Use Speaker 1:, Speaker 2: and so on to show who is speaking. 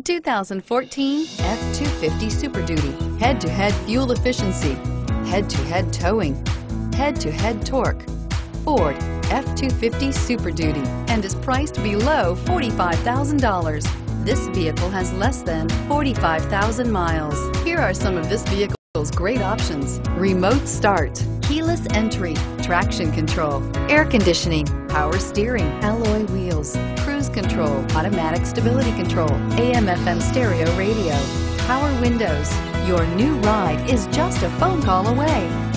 Speaker 1: 2014 F-250 Super Duty. Head-to-head fuel efficiency, head-to-head towing, head-to-head torque. Ford F-250 Super Duty, and is priced below $45,000. This vehicle has less than 45,000 miles. Here are some of this vehicle's great options: remote start, keyless entry, traction control, air conditioning, power steering, alloy wheels, cruise control, automatic stability control, AM/FM stereo radio, power windows. Your new ride is just a phone call away.